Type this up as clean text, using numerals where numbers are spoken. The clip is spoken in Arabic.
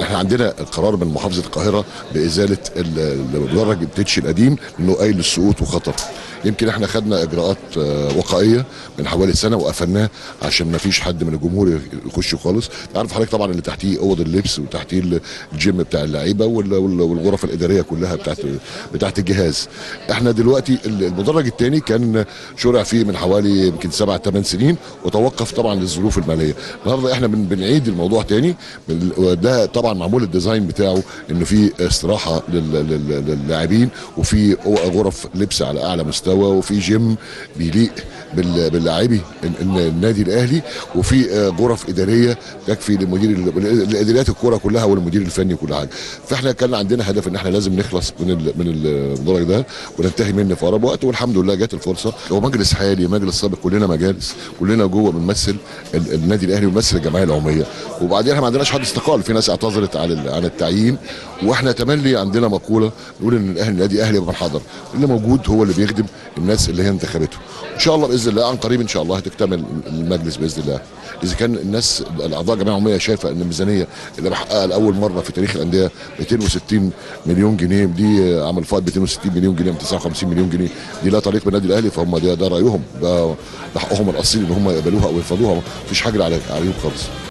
احنا عندنا قرار من محافظه القاهره بازاله المدرج التتش القديم لانه قايل للسقوط وخطر. يمكن احنا خدنا اجراءات وقائيه من حوالي سنه وقفلناه عشان ما فيش حد من الجمهور يخش خالص. تعرف حضرتك طبعا اللي تحتيه اوض اللبس وتحتيه الجيم بتاع اللعيبه والغرف الاداريه كلها بتاعت الجهاز. احنا دلوقتي المدرج الثاني كان شرع فيه من حوالي يمكن 7 8 سنين وتوقف طبعا للظروف الماليه. النهارده احنا بنعيد الموضوع تاني. ده طبعا معمول الديزاين بتاعه انه في استراحه للاعبين وفي غرف لبس على اعلى مستوى وفي جيم بيليق باللاعبي النادي الاهلي وفي غرف اداريه تكفي لمدير اداريات الكوره كلها والمدير الفني وكل حاجه. فاحنا كان عندنا هدف ان احنا لازم نخلص من المدرج ده وننتهي منه في اقرب وقت، والحمد لله جت الفرصه. هو مجلس حالي مجلس سابق كلنا مجالس، كلنا جوه بنمثل النادي الاهلي وبنمثل الجمعيه العموميه. وبعدين احنا ما عندناش حد استقال، في ناس اعتذرت عن التعيين، واحنا تملي عندنا مقوله نقول ان الاهلي النادي اهلي يبقى حضر، اللي موجود هو اللي بيخدم الناس اللي هي انتخبته. ان شاء الله باذن الله عن قريب ان شاء الله هتكتمل المجلس باذن الله. اذا كان الناس الاعضاء الجمعيه العموميه شايفه ان الميزانيه اللي بحققها لاول مره في تاريخ الانديه 260 مليون جنيه، دي عمل فائض 260 مليون جنيه من 59 مليون جنيه، دي لا تليق بالنادي الاهلي، فهم ده رايهم، ده حقهم الاصيل ان هم يقبلوها او يرفضوها، مفيش حاجه عليهم خالص.